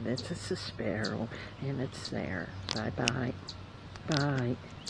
It's a sparrow, and it's there. Bye-bye. Bye.